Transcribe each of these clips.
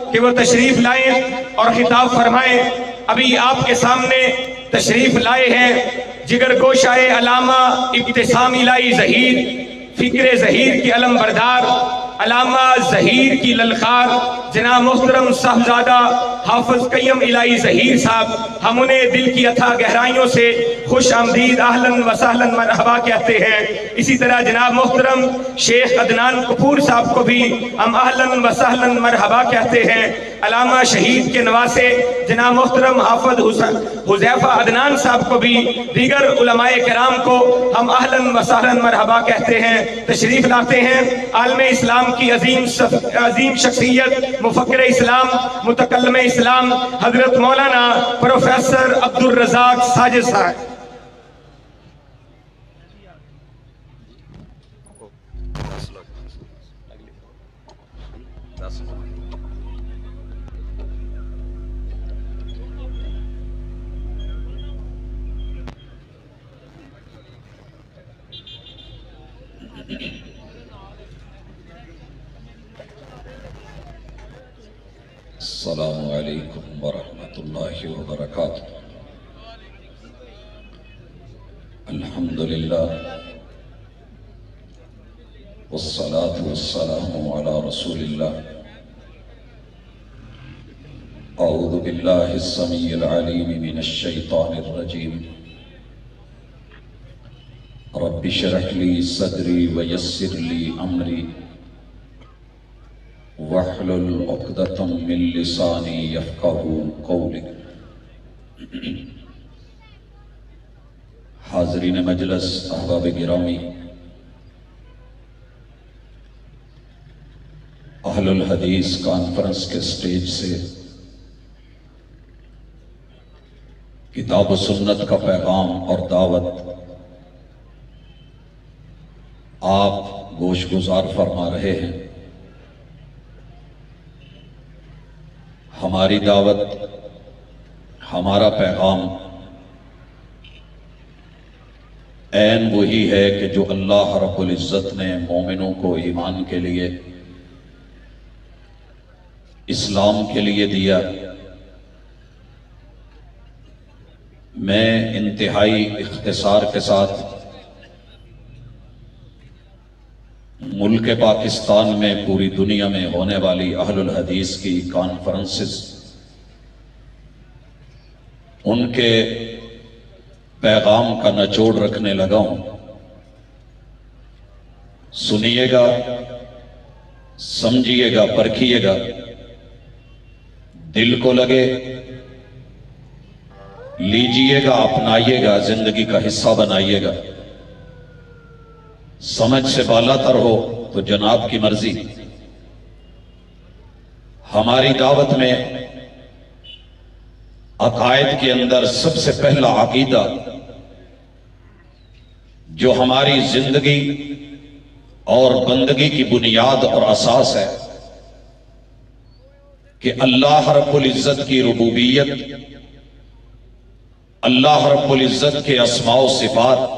کہ وہ تشریف لائیں اور خطاب فرمائیں۔ ابھی آپ کے سامنے تشریف لائے ہیں جگر گوشائے علامہ ابتسام الہی ظہیر، فکر ظہیر کی علم بردار، علامہ ظہیر کی للکار، جناب محترم صاحبزادہ حافظ قیم الہی ظہیر صاحب، ہم انہیں دل کی اتھا گہرائیوں سے خوش آمدید اہلاً و سہلاً مرحبا کہتے ہیں۔ اسی طرح جناب محترم شیخ عدنان کپور صاحب کو بھی ہم اہلاً و سہلاً مرحبا کہتے ہیں۔ علامہ شہید کے نواسے جناب محترم حافظ حذیفہ عدنان صاحب کو بھی، دیگر علماء کرام کو ہم اہلاً و سہلاً مرحبا کہتے ہیں۔ تشریف لاتے ہیں عالم اسلام کی عظیم شخصیت، مفکر اسلام، متکلم اسلام، حضرت مولانا پروفیسر عبد الرزاق ساجد صاحب۔ السلام علیکم ورحمۃ اللہ وبرکاتہ۔ الحمدللہ والصلاة والسلام علی رسول اللہ۔ اعوذ باللہ السمیع العلیم من الشیطان الرجیم۔ رب اشرح لی صدری ویسر لی امری وَاحْلُلْ عُقْدَةً مِّن لِّسَانِي يَفْقَهُوا قَوْلِي۔ حاضرین مجلس، احباب گرامی، اہل الحدیث کانفرنس کے سٹیج سے کتاب و سنت کا پیغام اور دعوت آپ گوش گزار فرما رہے ہیں۔ ہماری دعوت، ہمارا پیغام عین وہی ہے کہ جو اللہ رب العزت نے مومنوں کو ایمان کے لیے، اسلام کے لیے دیا۔ میں انتہائی اختصار کے ساتھ ملک پاکستان میں، پوری دنیا میں ہونے والی اہل الحدیث کی کانفرنسز، ان کے پیغام کا نچوڑ رکھنے لگا ہوں۔ سنیے گا، سمجھیے گا، پرکھیے گا، دل کو لگے لیجئے گا، اپنائیے گا، زندگی کا حصہ بنائیے گا۔ سمجھ سے بالا تر ہو تو جناب کی مرضی۔ ہماری دعوت میں عقائد کے اندر سب سے پہلا عقیدہ جو ہماری زندگی اور بندگی کی بنیاد اور اساس ہے کہ اللہ رب العزت کی ربوبیت، اللہ رب العزت کے اسماء و صفات،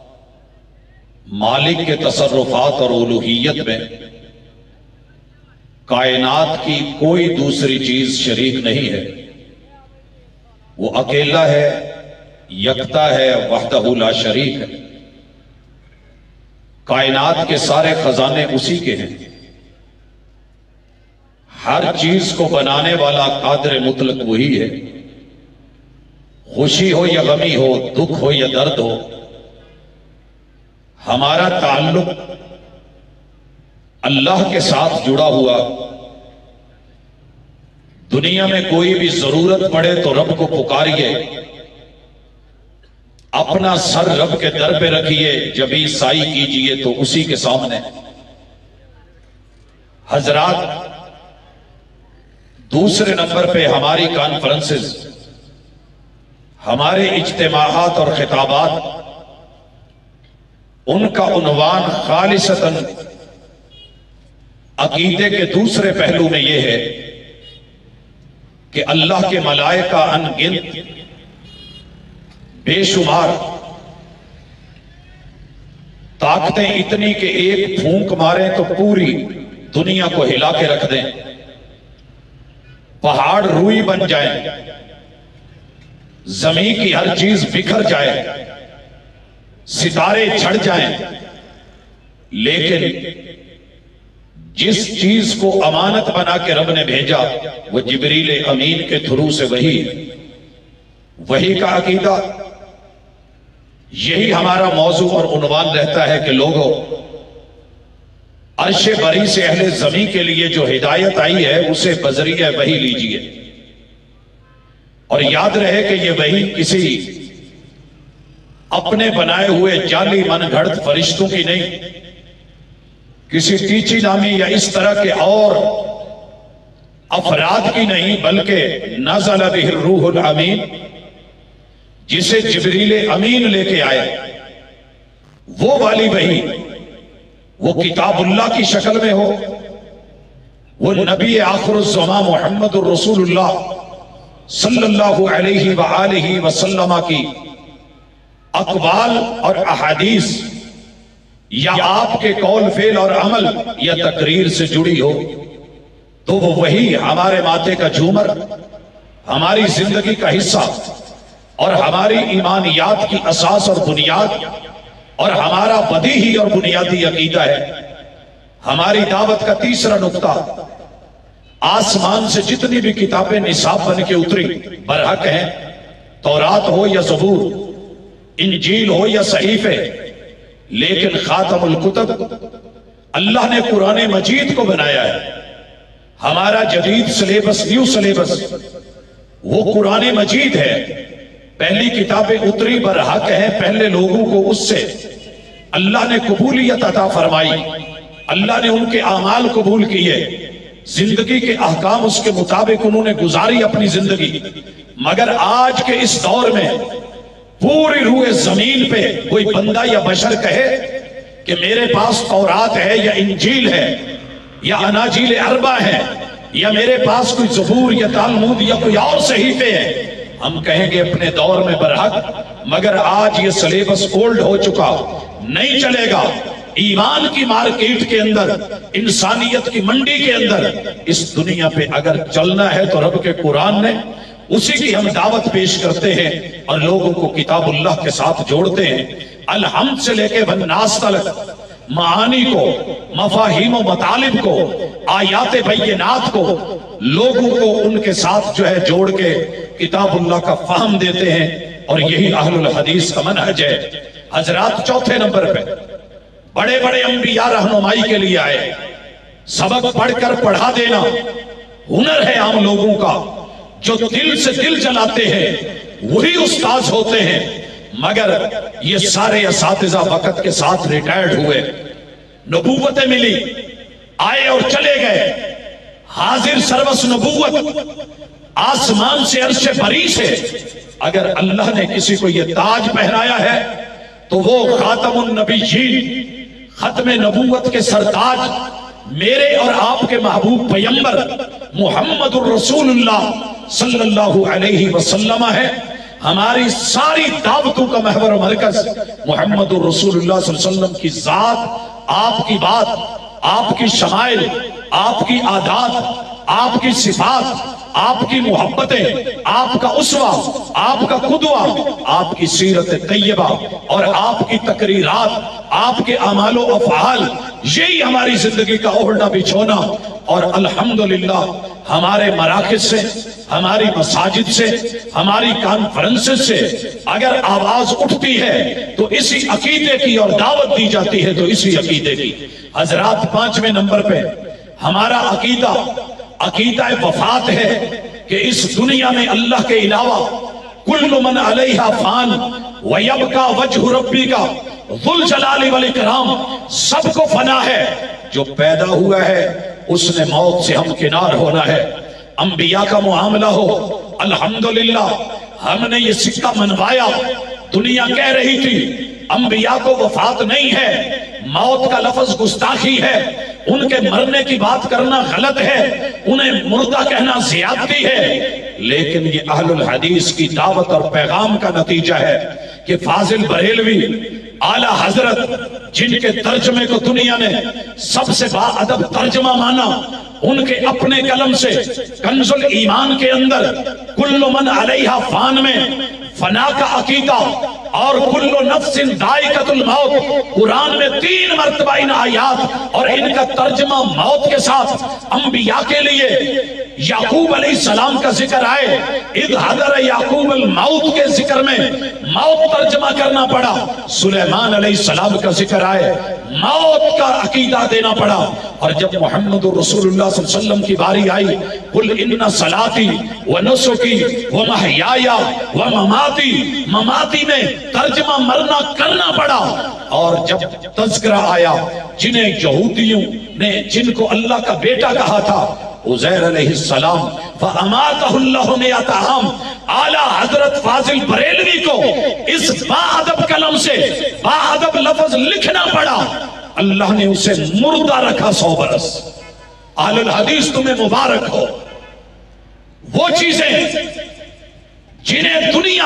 مالک کے تصرفات اور الوہیت میں کائنات کی کوئی دوسری چیز شریک نہیں ہے۔ وہ اکیلا ہے، یکتا ہے، وحدہ لا شریک ہے۔ کائنات کے سارے خزانے اسی کے ہیں۔ ہر چیز کو بنانے والا قادر مطلق وہی ہے۔ خوشی ہو یا غمی ہو، دکھ ہو یا درد ہو، ہمارا تعلق اللہ کے ساتھ جڑا ہوا۔ دنیا میں کوئی بھی ضرورت پڑے تو رب کو پکاریے، اپنا سر رب کے در پہ رکھیے، جبھی سائی کیجئے تو اسی کے سامنے۔ حضرات، دوسرے نمبر پہ ہماری کانفرنسز، ہمارے اجتماعات اور خطابات، ان کا عنوان خالصتاً عقیدے کے دوسرے پہلو میں یہ ہے کہ اللہ کے ملائکہ ان گنت، بے شمار، طاقتیں اتنی کہ ایک پھونک ماریں تو پوری دنیا کو ہلا کے رکھ دیں۔ पहाड़ रूई बन जाए, जमीन की हर चीज बिखर जाए, सितारे छड़ जाएं, लेकिन जिस चीज को अमानत बना के रब ने भेजा वो जिब्रील अमीन के थ्रू से वही का अकीदा। यही हमारा मौजू और उन्वान रहता है कि लोगों, अर्शे बरी से अहले ज़मीं के लिए जो हिदायत आई है उसे बजरिया वही लीजिए, और याद रहे कि ये वही किसी अपने बनाए हुए जाली मनगढ़ंत फरिश्तों की नहीं, किसी टीची नामी या इस तरह के और अफराद की नहीं, बल्कि नज़ल बिहिर रूहुल अमीन, जिसे जिब्रील अमीन लेके आए, वो वाली वही, वो किताबुल्लाह की शक्ल में हो, वो नबी आखिरुज़्ज़मा मुहम्मदुर रसूलुल्लाह सल्लल्लाहु अलैहि व आलिहि वसल्लम की अक़वाल और अहादीस या आपके कौल फेल और अमल या तकरीर से जुड़ी हो, तो वो वही हमारे माथे का झूमर, हमारी जिंदगी का हिस्सा और हमारी ईमानियात की असास और बुनियाद और हमारा बदीही और बुनियादी अकीदा है। हमारी दावत का तीसरा नुक्ता, आसमान से जितनी भी किताबें निसाब बन के उतरी बरहक हैं, तौरात हो या ज़बूर, इंजील हो या सहीफे, लेकिन खातमुल कुतुब अल्लाह ने कुरान मजीद को बनाया है। हमारा जदीद सिलेबस, न्यू सिलेबस वो कुरान मजीद है। पहली किताबें उतरी बरहक है, पहले लोगों को उससे अल्लाह ने कबूलियत अता फरमाई, अल्लाह ने उनके आमाल कबूल किए, जिंदगी के अहकाम उसके मुताबिक उन्होंने गुजारी अपनी जिंदगी। मगर आज के इस दौर में पूरी रूए जमीन पे कोई बंदा या बशर कहे कि मेरे पास तौरात है या इंजील है या अनाजील अरबा है या मेरे पास कोई ज़बूर या तालमूद या कोई और सहीफे हैं, हम कहेंगे अपने दौर में बरहक। मगर आज ये सिलेबस ओल्ड हो चुका, नहीं चलेगा। ईमान की मार्केट के अंदर, इंसानियत की मंडी के अंदर इस दुनिया पे अगर चलना है तो रब के कुरान ने, उसी की हम दावत पेश करते हैं और लोगों को किताबुल्लाह के साथ जोड़ते हैं। अलहम्द से लेके वन्नास तक मानी को, मफाहिम व मतालिब को, आयात बैयनात को लोगों को उनके साथ जो है जोड़ के किताबुल्लाह का फहम देते हैं, और यही अहलुल हदीस का मनहज है। हजरात, चौथे नंबर पे बड़े बड़े अंबिया रहनुमाई के लिए आए। सबक पढ़कर पढ़ा देना हुनर है आम लोगों का, जो दिल से दिल जलाते हैं वही उस्ताद होते हैं। मगर ये सारे असातिज़ा वक्त के साथ रिटायर्ड हुए, नबूवतें मिली, आए और चले गए। हाजिर सर्वस नबूवत आसमान से, अर्शे बरी से अगर अल्लाह ने किसी को ये ताज पहनाया है तो वो खातमुन नबीयीन, खत्मे नबूवत के सरताज, मेरे और आपके महबूब पैगंबर मुहम्मदुर रसूलुल्लाह सल्लल्लाहु अलैहि वसल्लम है। हमारी सारी दावतों का महवर मरकज मुहम्मदुर रसूलुल्लाह सल्लल्लाहु अलैहि वसल्लम की जात, आपकी बात, आपकी शमाइल, आपकी आदात, आपकी सिफात, आपकी मोहब्बतें, आपका उसवा, आपका कुदवा, आपकी सीरत तैयबा और आपकी तकरीरात, आपके अमालो अफ़आल, यही हमारी जिंदगी का ओढ़ना बिछोना। और अल्हम्दुलिल्लाह हमारे मराकिज़ से, हमारी मसाजिद से, हमारी कॉन्फ्रेंसेस से अगर आवाज उठती है तो इसी अकीदे की, और दावत दी जाती है तो इसी अकीदे की। हजरात, पांचवें नंबर पे हमारा अकीदा, अकीदा वफात है कि इस दुनिया में अल्लाह के अलावा कुल्लु मन अलैहा फान व यबका वजहु रब्बिका ज़ुल जलाली वल इकराम, सबको फना है। जो पैदा हुआ है उसने मौत से हमकिनार होना है। अंबिया का मुआमला हो, अल्हम्दुलिल्लाह हमने ये सिक्का मनवाया। दुनिया कह रही थी अंबिया को वफात नहीं है, मौत का लफ्ज गुस्ताखी है, उनके मरने की बात करना गलत है, उन्हें मुर्दा कहना ज़ियादती है। लेकिन ये अहलुल हदीस की दावत और पैगाम का नतीजा है कि फाजिल बरेलवी आला हजरत जिनके तर्जमे को दुनिया ने सबसे बाअदब तर्जमा माना, उनके अपने कलम से कंजुल ईमान के अंदर कुल्लु मन अलैहा फान में फना का अकीदा और कुल्लु नफ्सिन दाइकतुल मौत, कुरान में 3 मरतबा इन आयात और इनका तर्जमा मौत के साथ अंबिया के लिए याकूब अलैहिस्सलाम का जिक्र आए, इद हदर याकूब अल मौत के जिक्र में मौत तर्जमा करना पड़ा, सुलेमान अलैहिस्सलाम का जिक्र आए, मौत का अकीदा देना पड़ा। और जब मोहम्मद रसूलुल्लाह सल्लल्लाहु अलैहि वसल्लम की बारी आई, कुल इन्ना सलाती व नुसुकी व महयाया व ममाती, ममाती में तर्जमा मरना करना पड़ा। और जब तज़किरा आया जिन्हें यहूदियों ने जिनको अल्लाह का बेटा कहा था, उज़ैर अलैहिस्सलाम, फ़अमातहुल्लाहु मिअता आम, आला हजरत फाजिल बरेलवी को इस बाअदब कलम से बाअदब लफ्ज लिखना पड़ा, अल्लाह ने उसे मुर्दा रखा 100 बरस। अहलुल हदीस तुम्हें मुबारक हो। वो चीजें जिन्हें दुनिया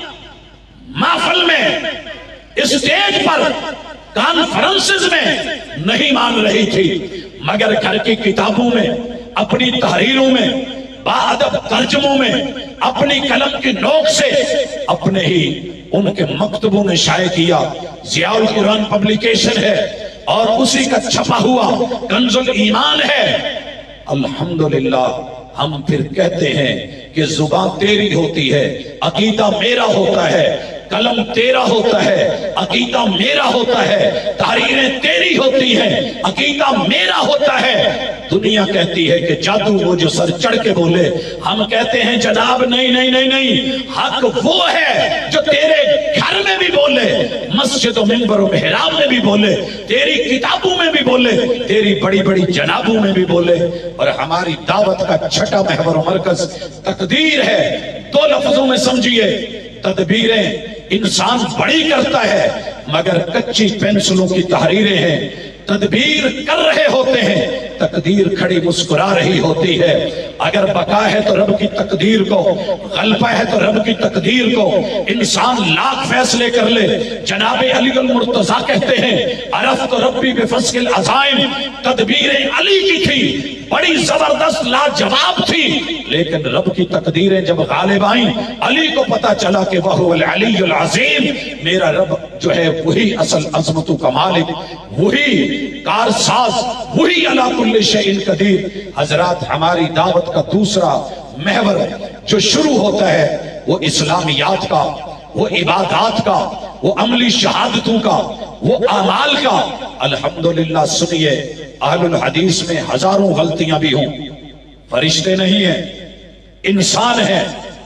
महफिल में, स्टेज पर, कॉन्फ्रेंसेस में नहीं मान रही थी, मगर घर की किताबों में, अपनी तहरीरों में, बाअदब तर्जुमों में, अपनी कलम की नोक से, अपने ही उनके मकतबों ने शाये किया। ज़ियाउल कुरान पब्लिकेशन है और उसी का छपा हुआ कंजुल ईमान है। अल्हम्दुलिल्लाह हम फिर कहते हैं कि जुबान तेरी होती है, अकीदा मेरा होता है, कलम तेरा होता है, अकीदा मेरा होता है, तहरीरें तेरी होती हैं, अकीदा मेरा होता है। दुनिया कहती है कि जादू वो जो सर चढ़ के बोले, हम कहते हैं जनाब नहीं नहीं नहीं नहीं, हक वो है जो तेरे घर में भी बोले, मस्जिद और मिंबर और मेहराब में भी बोले, तेरी किताबों में भी बोले, तेरी बड़ी बड़ी जनाबों में भी बोले। और हमारी दावत का छठा महवर और मरकज तकदीर है। 2 लफ्जों में समझिए, तदबीरें इंसान बड़ी करता है, मगर कच्ची पेंसिलों की तहरीरें हैं। तदबीर कर रहे होते हैं, तकदीर खड़ी मुस्कुरा रही होती है। अगर बका है तो रब की तकदीर को, गलबा है तो रब की तकदीर को। इंसान लाख फैसले कर ले, जनाबे अली अल मुर्तजा कहते हैं, अरफ तो रब्बी बेफस्किल अज़ाइम, तदबीरें अली की थी, बड़ी जबरदस्त लाजवाब थी, लेकिन रब की तकदीरें जब गालिब आई, अली को पता चला कि वह अलीयुल अज़ीम, मेरा रब जो है वही असल अज़मतों का मालिक, वही कारसाज, वही अला कुल्ली शैइन कदीर। हजरात, हमारी दावत का दूसरा महवर जो शुरू होता है वो इस्लामियात का, वो इबादात का, वो अमली शहादतों का, वो अमाल का। अल्हम्दुलिल्लाह सुनिए, अहलुल हदीस में हजारों गलतियां भी हों, फरिश्ते नहीं है, इंसान है।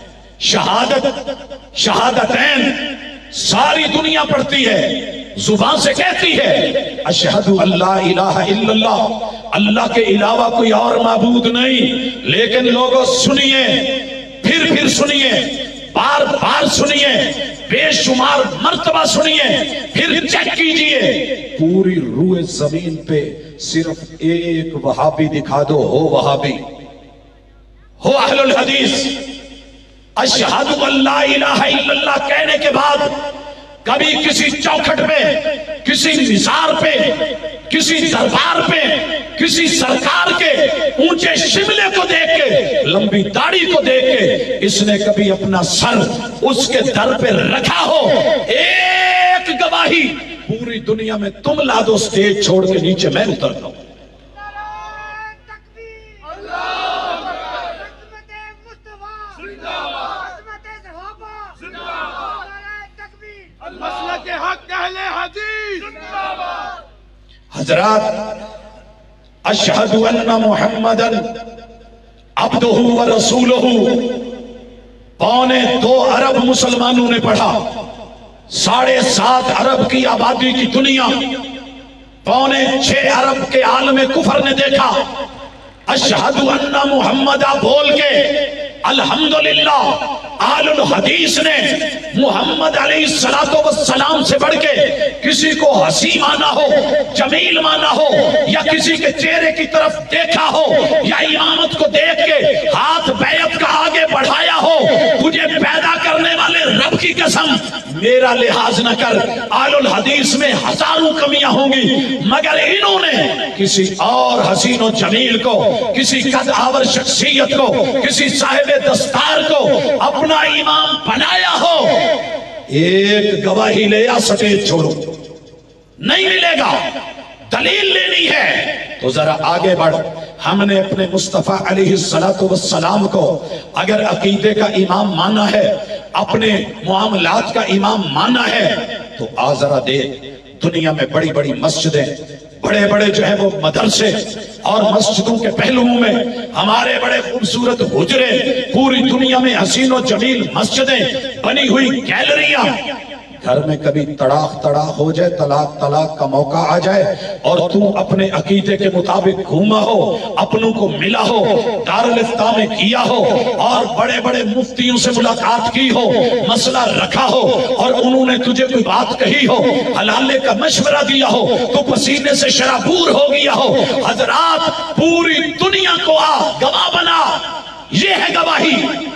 शहादतैन सारी दुनिया पढ़ती है, जुबान से कहती है अशहदु अल्ला इलाहा इल्लल्लाह, अल्लाह के अलावा कोई और माबूद नहीं। लेकिन लोगों सुनिए, फिर सुनिए, बार बार सुनिए, बेशुमार मर्तबा सुनिए, फिर चेक कीजिए, पूरी रूए जमीन पे सिर्फ एक वहाबी दिखा दो, हो वहाबी, हो अहलुल हदीस। अशहदु अल्ला इलाहा इल्लल्लाह कहने के बाद कभी किसी चौखट पे, किसी निसार पे, किसी दरबार पे, किसी सरकार के ऊंचे शिमले को देख के, लंबी दाढ़ी को देख के इसने कभी अपना सर उसके दर पे रखा हो? एक गवाही पूरी दुनिया में तुम ला दो, स्टेज छोड़ के नीचे मैं उतरता हूं। हजरात, अशहदु अन्ना मुहम्मदन अब्दुहु व रसूलुहु 2.25 अरब मुसलमानों ने पढ़ा। 7.5 अरब की आबादी की दुनिया, 6.25 अरब के आलम कुफर ने देखा। अशहदु अन्ना मुहम्मदा बोल के अल्हम्दुलिल्लाह आलुल हदीस ने मुहम्मद अलैहिस्सलातो वस्सलाम से बढ़ के किसी को हसी माना हो, जमील माना हो, या किसी के चेहरे की तरफ देखा हो, या इमामत को देख के हाथ बैत का आगे बढ़ाया हो। तुझे पैदा करने वाले रब की कसम, میرا لحاظ نہ کر، آل الحدیث میں ہزاروں کمیاں ہوں گی، مگر انہوں نے کسی اور حسین و جمیل کو، کسی قد آور شخصیت کو، کسی صاحب دستار کو اپنا امام بنایا ہو، ایک گواہی لے یا سٹیج چھوڑو، نہیں ملے گا، دلیل لینی ہے تو ذرا آگے بڑھ۔ ہم نے اپنے مصطفیٰ علیہ السلام کو اگر عقیدے کا امام مانا ہے، اپنے معاملات کا امام مانا ہے، تو آ ذرا دیکھ، دنیا میں بڑی بڑی مسجدیں، بڑے بڑے جو ہے وہ مدرسے، اور مسجدوں کے پہلوؤں میں ہمارے بڑے خوبصورت حجرے، پوری دنیا میں حسین و جمیل مسجدیں بنی ہوئی، گیلریاں، گھر میں کبھی تڑاک ہو جائے، طلاق کا موقع آ جائے اور تو اپنے عقیدے کے مطابق گھوما ہو، اپنوں کو ملا ہو، دارالفتاء میں کیا ہو، اور بڑے بڑے مفتیوں سے ملاقات کی ہو، مسئلہ رکھا ہو، اور انہوں نے تجھے کوئی بات کہی ہو، حلالے کا مشورہ دیا ہو، تو پسینے سے شرابور ہو گیا ہو، حضرات پوری دنیا کو آ گواہ بنا، یہ ہے گواہی۔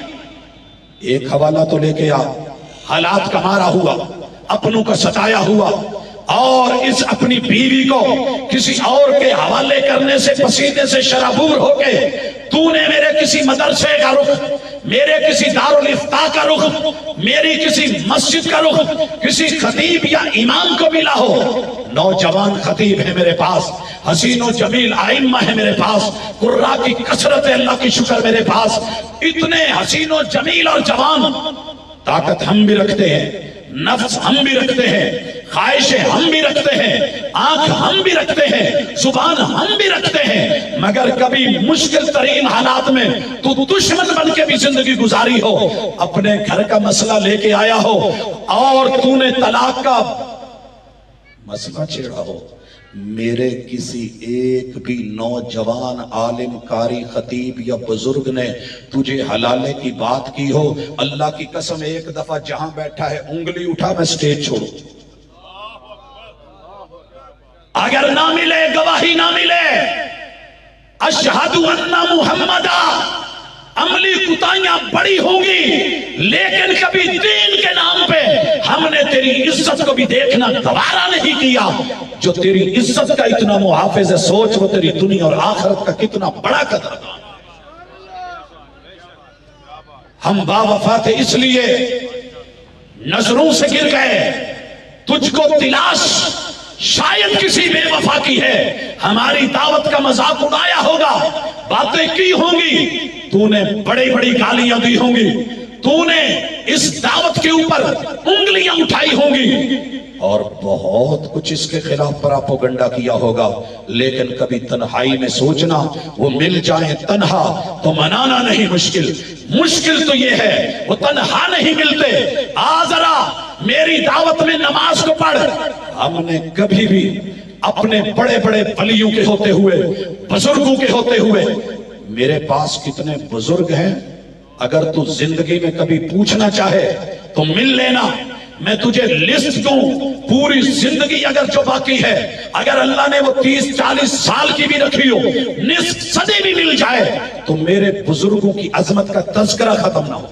ایک حوالہ تو لے کے آ، حالات کا مارا ہوا، اپنوں کا ستایا ہوا، اور اس اپنی بیوی کو کسی اور کے حوالے کرنے سے پسینے سے شرابور ہو کے تو نے میرے کسی مدرسے کا رخ، میرے کسی دارالفتاء کا رخ، میری کسی مسجد کا رخ کسی خطیب یا امام کو ملا ہو۔ نوجوان خطیب ہے میرے پاس، حسین و جمیل ائمہ ہے میرے پاس، قرآ کی کثرت ہے، اللہ کی شکر میرے پاس، اتنے حسین و جمیل اور جوان، طاقت ہم بھی رکھتے ہیں، نفس ہم بھی رکھتے ہیں، خواہشیں ہم بھی رکھتے ہیں، آنکھ ہم بھی رکھتے ہیں، زبان ہم بھی رکھتے ہیں، مگر کبھی مشکل ترین حالات میں تو دشمن بن کے بھی زندگی گزاری ہو، اپنے گھر کا مسئلہ لے کے آیا ہو، اور تو نے طلاق کا مسئلہ چھیڑا ہو، میرے کسی ایک بھی نوجوان عالم قاری خطیب یا بزرگ نے تجھے حلالے کی بات کی ہو، اللہ کی قسم ایک دفعہ جہاں بیٹھا ہے انگلی اٹھا میں سٹیج چھوڑوں، اگر نہ ملے گواہی نہ ملے اشہد ان محمدا، عملی کوتاہیاں بڑی ہوں گی، لیکن کبھی دین کے نام پہ ہم نے تیری عزت کو بھی دیکھنا گوارا نہیں کیا۔ جو تیری عزت کا اتنا محافظ ہے، سوچ وہ تیری دنیا اور آخرت کا کتنا بڑا قدردان۔ ہم با وفا تھے اس لیے نظروں سے گر گئے، تجھ کو تلاش شاید کسی بے وفا کی ہے، ہماری دعوت کا مذاق اڑایا ہوگا، باتیں کی ہوں گی، تو نے بڑی بڑی گالیاں دی ہوں گی، تو نے اس دعوت کے اوپر انگلیاں اٹھائی ہوں گی، اور بہت کچھ اس کے خلاف پراپوگنڈا کیا ہوگا، لیکن کبھی تنہائی میں سوچنا وہ مل جائیں تنہا تو منانا نہیں مشکل، مشکل تو یہ ہے وہ تنہا نہیں ملتے۔ آ ذرا میری دعوت میں نماز کو پڑھ۔ ہم نے کبھی بھی اپنے بڑے بڑے ولیوں کے ہوتے ہوئے، بزرگوں کے ہوتے ہوئے، میرے پاس کتنے بزرگ ہیں، اگر تو زندگی میں کبھی پوچھنا چاہے تو مل لینا، میں تجھے لسٹ دوں، پوری زندگی اگر جو باقی ہے، اگر اللہ نے وہ 30-40 سال کی بھی رکھی ہو، نصف صدی بھی مل جائے، تو میرے بزرگوں کی عظمت کا تذکرہ ختم نہ ہو۔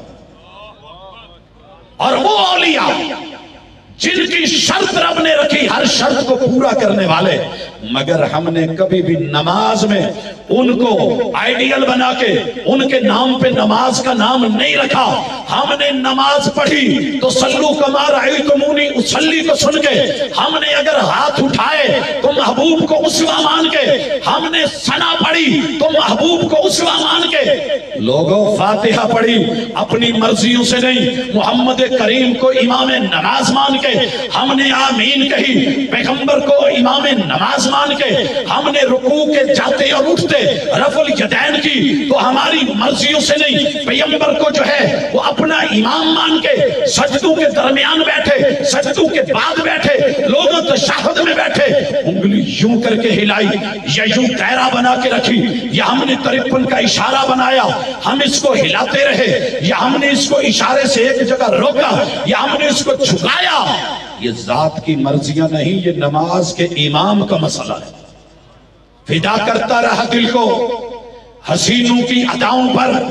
اور وہ اولیاء جن کی شرط رب نے رکھی، ہر شرط کو پورا کرنے والے، مگر ہم نے کبھی بھی نماز میں ان کو آئیڈیل بنا کے ان کے نام پہ نماز کا نام نہیں رکھا۔ ہم نے نماز پڑھی تو صلو کما رأیتمونی اصلی کو سن کے، ہم نے اگر ہاتھ اٹھائے تو محبوب کو اسوہ مان کے، ہم نے ثنا پڑھی تو محبوب کو اسوہ مان کے، لوگوں فاتحہ پڑھی اپنی مرضیوں سے نہیں، محمد کریم کو امام نماز مان کے، ہم نے آمین کہی پیغمبر کو امام نماز مان کے، ہم نے رکوع کے جاتے اور اٹھتے رفع الیدین کی تو ہماری مرضیوں سے نہیں، پیغمبر کو جو ہے وہ اپنا امام مان کے، سجدوں کے درمیان بیٹھے، سجدوں کے بعد بیٹھے، لوگوں تشہد میں بیٹھے، انگلی یوں کر کے ہلائی یا یوں دائرہ بنا کے رکھی، یا ہم نے 53 کا اشارہ بنایا، ہم اس کو ہلاتے رہے، یا ہم نے اس کو اشارے سے ایک جگہ روکا، یا ہم نے اس کو جھکایا۔ یہ ذات کی مرضیاں نہیں، یہ نماز کے امام کا مسئلہ ہے۔ فدا کرتا رہا دل کو حسینوں کی اداؤں پر،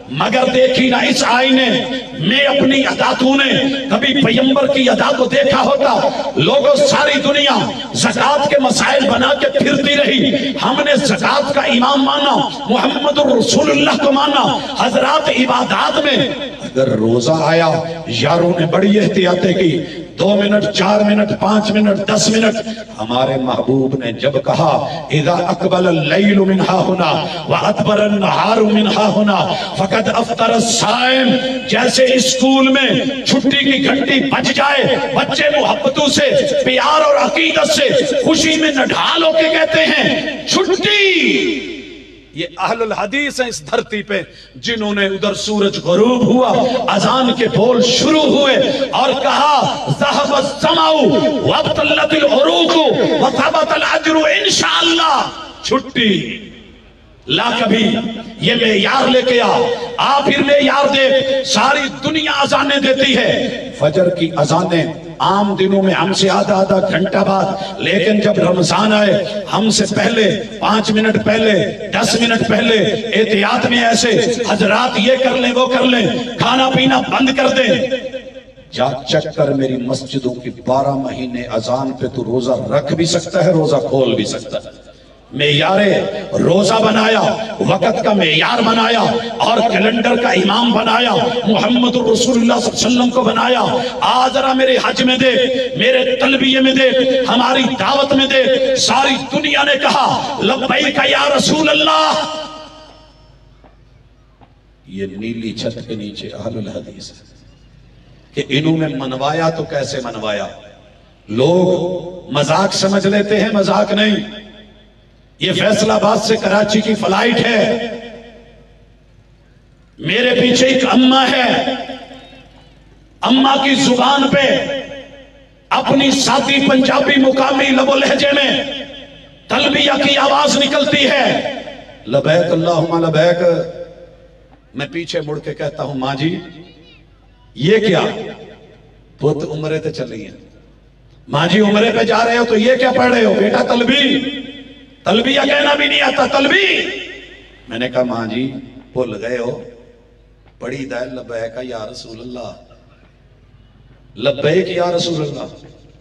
مگر دیکھی نہ اس آئینے میں اپنی ادا تو نے کبھی پیغمبر کی ادا کو دیکھا ہوتا؟ لوگوں ساری دنیا زکوٰۃ کے مسائل بنا کے پھرتی رہی، ہم نے زکوٰۃ کا امام مانا، محمد رسول اللہ کو مانا۔ حضرات عبادات میں اگر روزہ آیا یاروں نے بڑی احتیاطیں کی، 2 منٹ 4 منٹ 5 منٹ 10 منٹ، ہمارے محبوب نے جب کہا اذا اقبل اللیل من ہا ہنا وادبر النہار من ہا ہنا فقد افطر الصائم، جیسے اسکول میں چھٹی کی گھنٹی بج جائے بچے محبتوں سے پیار اور عقیدت سے خوشی میں نڈھال ہو کے کہتے ہیں چھٹی۔ یہ اہل الحدیث ہیں اس دھرتی پہ جنہوں نے ادھر سورج غروب ہوا اذان کے بول شروع ہوئے اور کہا ذهب السماء وابتلت العروق وثبت الاجر انشاءاللہ، چھٹی۔ لا کبھی یہ معیار لے کے آ پھر معیار دے، ساری دنیا اذانیں دیتی ہے، فجر کی اذانیں عام دنوں میں ہم سے آدھا گھنٹہ بعد، لیکن جب رمضان آئے ہم سے پہلے 5 منٹ پہلے 10 منٹ پہلے احتیاط میں ایسے حضرات یہ کر لیں وہ کر لیں، کھانا پینا بند کر دیں۔ جا چک کر میری مسجدوں کی 12 مہینے اذان پہ تو روزہ رکھ بھی سکتا ہے، روزہ کھول بھی سکتا ہے۔ معیار روزہ بنایا، وقت کا معیار بنایا اور کیلنڈر کا امام بنایا، محمد رسول اللہ صلی اللہ علیہ وسلم کو بنایا۔ آج ذرا میرے حج میں دے، میرے تلبیہ میں دے، ہماری دعوت میں دے، ساری دنیا نے کہا لبیک یا رسول اللہ۔ یہ نیلی چھت کے نیچے اہل الحدیث ہے کہ انہوں نے منوایا تو کیسے منوایا؟ لوگ مذاق سمجھ لیتے ہیں، مذاق نہیں۔ یہ فیصل آباد سے کراچی کی فلائٹ ہے، میرے پیچھے ایک اماں ہے، اماں کی زبان پہ اپنی سادی پنجابی مقامی لب و لہجے میں تلبیہ کی آواز نکلتی ہے، لبیک اللہم لبیک۔ میں پیچھے مڑ کے کہتا ہوں ماں جی یہ کیا؟ پت عمرے تے چلی ہیں۔ ماں جی عمرے پہ جا رہے ہو تو یہ کیا پڑھ رہے ہو؟ بیٹا تلبیہ کہنا بھی نہیں آتا، تلبی۔ میں نے کہا ماں جی بھول گئے ہو، پڑھی دا لبیک یا رسول اللہ، لبیک یا رسول اللہ۔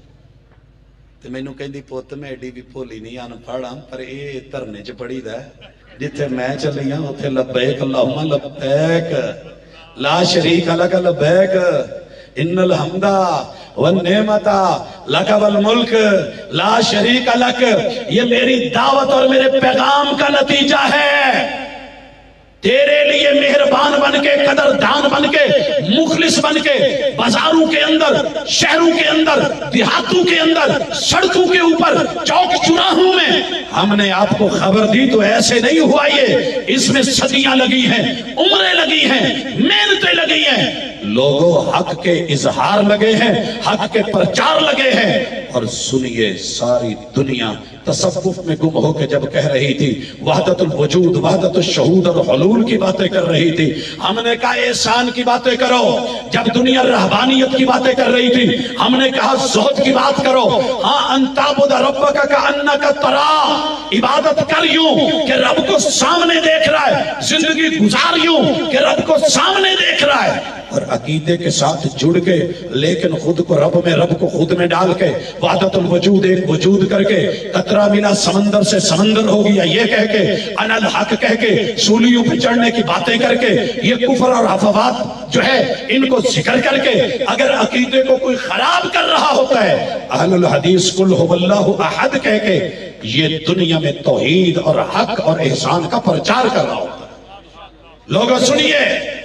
تو میں نو کہندی پوت میں ایڈی بھی بھولی نہیں آن پڑھا، پر اے ترنے چ پڑھی دا جتھے میں چلی ہوں اتھے لبیک اللہم لبیک لا شریک لک لبیک ان الحمد والنعمت لک والملک لا شریک لک۔ یہ میری دعوت اور میرے پیغام کا نتیجہ ہے، تیرے لیے مہربان بن کے، قدردان بن کے، مخلص بن کے، بازاروں کے اندر، شہروں کے اندر، دیہاتوں کے اندر، سڑکوں کے اوپر، چوک چوراہوں میں ہم نے آپ کو خبر دی تو ایسے نہیں ہوا۔ یہ اس میں صدیاں لگی ہیں، عمریں لگی ہیں، محنتیں لگی ہیں، لوگوں حق کے اظہار لگے ہیں، حق کے پرچار لگے ہیں۔ اور سنیے ساری دنیا تصوف میں گم ہو کے جب کہہ رہی تھی وحدت الوجود، وحدت الشہود اور حلول کی باتیں کر رہی تھی، ہم نے کہا احسان کی باتیں کرو۔ جب دنیا رہبانیت کی باتیں کر رہی تھی ہم نے کہا زہد کی بات کرو۔ ہاں ان تعبد ربک کأنک تراہ، عبادت کر یوں کہ رب کو سامنے دیکھ رہا ہے، زندگی گزار یوں کہ رب کو سامنے دیکھ رہا ہے، اور عقیدے کے ساتھ جڑ کے لیکن خود کو رب میں، رب کو خود میں ڈال کے، وحدت الوجود ایک وجود کر کے، قطرہ ملا سمندر سے سمندر ہو گیا یہ کہہ کے، انا الحق کہہ کے، سولیوں پہ چڑھنے کی باتیں کر کے، یہ کفر اور افوات جو ہے ان کو ذکر کر کے اگر عقیدے کو کوئی خراب کر رہا ہوتا ہے، اہل الحدیث قل هو اللہ احد کہہ کے یہ دنیا میں توحید اور حق اور احسان کا پرچار کر رہا ہوتا ہے۔ لوگوں سنیے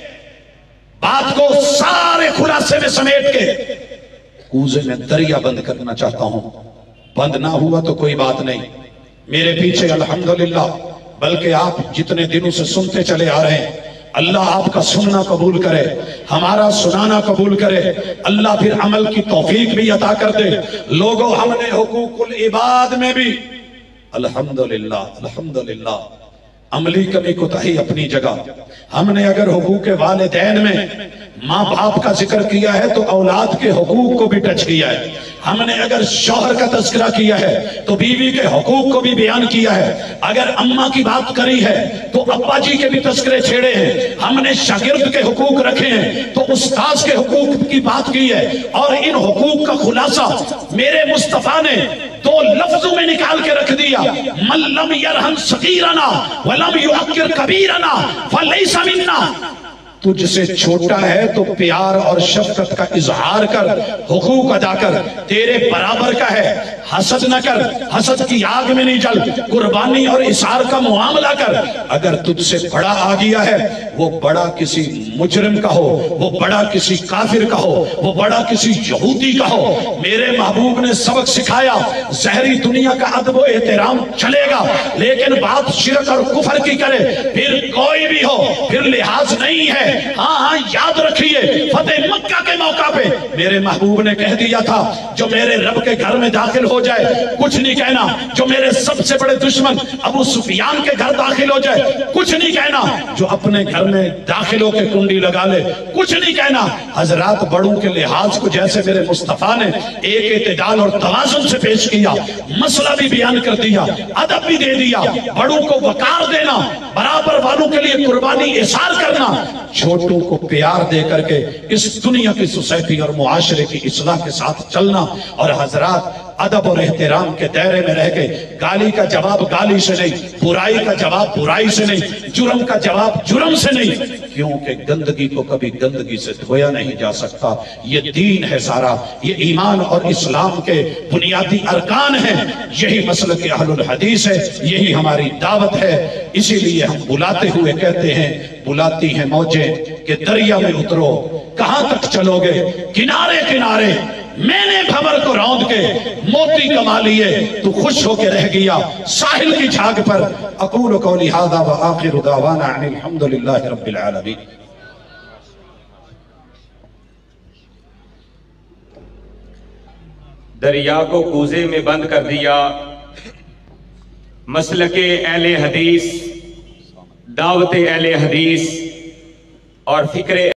بات کو سارے خلاصے میں سمیٹ کے کوزے میں دریا بند کرنا چاہتا ہوں۔ بند نہ ہوا تو کوئی بات نہیں، میرے پیچھے الحمدللہ، بلکہ آپ جتنے دنوں سے سنتے چلے آ رہے ہیں، اللہ آپ کا سننا قبول کرے، ہمارا سنانا قبول کرے، اللہ پھر عمل کی توفیق بھی عطا کر دے۔ لوگوں ہم نے حقوق العباد میں بھی الحمدللہ الحمدللہ عملی کمی کوتاہی اپنی جگہ، ہم نے اگر حقوق والدین میں ماں باپ کا ذکر کیا ہے تو اولاد کے حقوق کو بھی ٹچ کیا ہے، ہم نے اگر شوہر کا تذکرہ کیا ہے تو بیوی کے حقوق کو بھی بیان کیا ہے، اگر اماں کی بات کری ہے تو ابا جی کے بھی تذکرے چھیڑے ہیں، ہم نے شاگرد کے حقوق رکھے ہیں تو استاذ کے حقوق کی بات کی ہے، اور ان حقوق کا خلاصہ میرے مصطفیٰ نے 2 لفظوں میں نکال کے رکھ دیا، من لم یرحم صغیرنا ولم یعقر کبیرنا فلیس منا۔ تجھ سے چھوٹا ہے تو پیار اور شفقت کا اظہار کر، حقوق ادا کر، تیرے برابر کا ہے، حسد نہ کر، حسد کی آگ میں نہیں جل، قربانی اور اثار کا معاملہ کر۔ اگر تجھ سے بڑا آ گیا ہے، وہ بڑا کسی مجرم کا ہو، وہ بڑا کسی کافر کا ہو، وہ بڑا کسی یہودی کا ہو، میرے محبوب نے سبق سکھایا، ظاہری دنیا کا ادب و احترام چلے گا، لیکن بات شرک اور کفر کی کرے پھر کوئی بھی ہو پھر لحاظ نہیں ہے۔ ہاں یاد رکھیے، فتح مکہ کے موقع پہ میرے محبوب نے کہہ دیا تھا، جو میرے رب کے گھر میں داخل ہو جائے کچھ نہیں کہنا، جو میرے سب سے بڑے دشمن ابو سفیان کے گھر داخل ہو جائے کچھ نہیں کہنا، جو اپنے گھر میں داخل ہو کے کنڈی لگا لے کچھ نہیں کہنا۔ حضرات بڑوں کے لحاظ کو جیسے میرے مصطفیٰ نے ایک اعتدال اور توازن سے پیش کیا، مسئلہ بھی بیان کر دیا، ادب بھی دے دیا، بڑوں کو وقار دینا، برابر والوں کے لیے قربانی اثار کرنا، چھوٹوں کو پیار دے کر کے اس دنیا کی سوسائٹی اور معاشرے کی اصلاح کے ساتھ چلنا۔ اور حضرات ادب اور احترام کے دائرے میں رہ کے گالی کا جواب گالی سے نہیں، برائی کا جواب برائی سے نہیں، جرم کا جواب جرم سے نہیں، کیونکہ گندگی کو کبھی گندگی سے دھویا نہیں جا سکتا۔ یہ دین ہے سارا، یہ ایمان اور اسلام کے بنیادی ارکان ہیں، یہی مسلک اہل الحدیث ہے، یہی ہماری دعوت ہے۔ اسی لیے ہم بلاتے ہوئے کہتے ہیں، بلاتی ہیں موجیں کہ دریا میں اترو، کہاں تک چلو گے؟ کنارے کنارے میں نے بھنور کو روند کے موتی کما لیے، تو خوش ہو کے رہ گیا ساحل کی جھاگ پر۔ اقول قولی ھذا وآخر دعوانا ان الحمدللہ رب العالمین۔ دریا کو کوزے میں بند کر دیا، مسلک اہل حدیث، دعوت اہل حدیث اور فکر